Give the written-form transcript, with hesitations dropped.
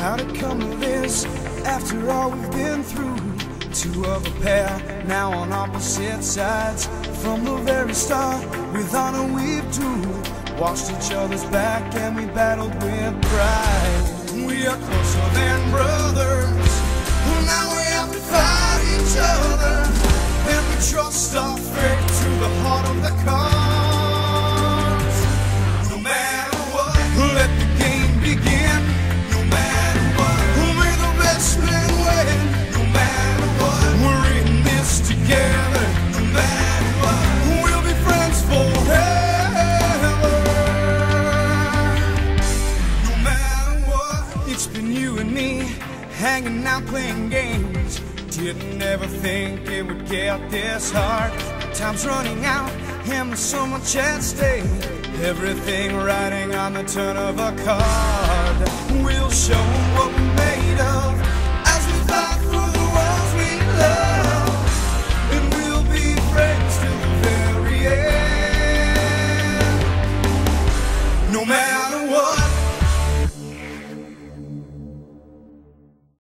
How'd it come to this, after all we've been through? Two of a pair, now on opposite sides. From the very start, with honor we've two watched each other's back and we battled with pride. We are closer than brothers, now we have to fight each other. And we trust our fate to the heart of the cards. No matter what, let the game begin. No matter what, may the best man win. No matter what, we're in this together. No matter what, we'll be friends forever. No matter what, it's been you and me, hanging out playing games. Didn't ever think it would get this hard. Time's running out and there's so much at stake. Everything riding on the turn of a card. We'll show 'em what we